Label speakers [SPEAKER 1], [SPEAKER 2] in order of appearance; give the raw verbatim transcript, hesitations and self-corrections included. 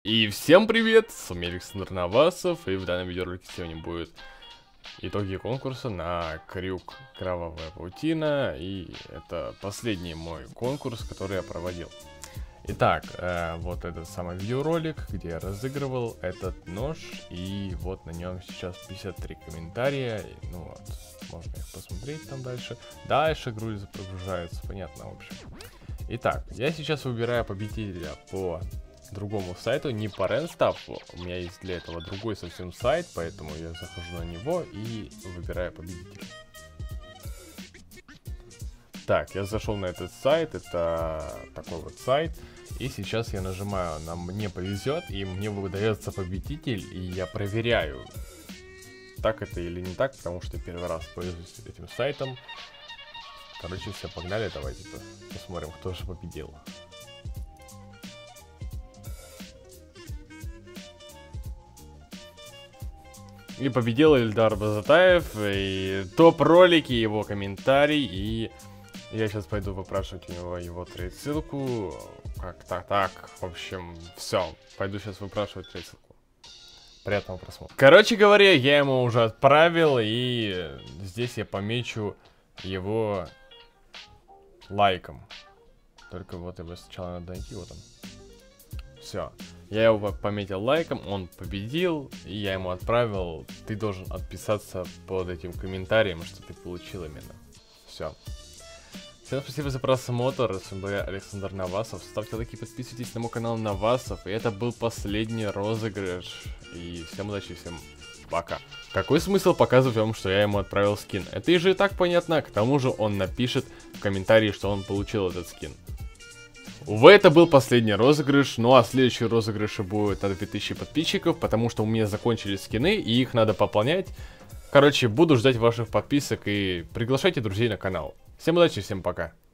[SPEAKER 1] И всем привет, с вами Александр Навасов, и в данном видеоролике сегодня будет итоги конкурса на крюк Кровавая паутина, и это последний мой конкурс, который я проводил. Итак, э, вот этот самый видеоролик, где я разыгрывал этот нож, и вот на нем сейчас пятьдесят три комментария, и, ну вот, можно их посмотреть там дальше. Дальше грузится, прогружается, понятно, в общем. Итак, я сейчас выбираю победителя по другому сайту, не по Ренстафу. У меня есть для этого другой совсем сайт, поэтому я захожу на него и выбираю победителя. Так, я зашел на этот сайт, это такой вот сайт, и сейчас я нажимаю на «Мне повезет», и мне выдается победитель, и я проверяю, так это или не так, потому что первый раз пользуюсь этим сайтом. Короче, все, погнали, давайте посмотрим, кто же победил. И победил Эльдар Базатаев, и топ-ролики, его комментарий, и я сейчас пойду выпрашивать у него его трейд-ссылку. Как-то так, в общем, все. Пойду сейчас выпрашивать трейд-ссылку. Приятного просмотра. Короче говоря, я ему уже отправил, и здесь я помечу его лайком. Только вот его сначала надо найти, вот он. Все. Я его пометил лайком, он победил, и я ему отправил. Ты должен отписаться под этим комментарием, что ты получил именно. Все. Всем спасибо за просмотр. С вами был Александр Навасов. Ставьте лайки, подписывайтесь на мой канал Навасов. И это был последний розыгрыш. И всем удачи, всем пока. Какой смысл показывать вам, что я ему отправил скин? Это и же и так понятно. К тому же он напишет в комментарии, что он получил этот скин. Увы, это был последний розыгрыш, ну а следующие розыгрыши будут на две тысячи подписчиков, потому что у меня закончились скины, и их надо пополнять. Короче, буду ждать ваших подписок и приглашайте друзей на канал. Всем удачи, всем пока.